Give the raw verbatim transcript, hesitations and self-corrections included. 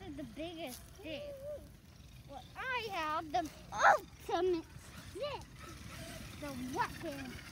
is the biggest stick. Well, I have the ultimate stick. The weapon.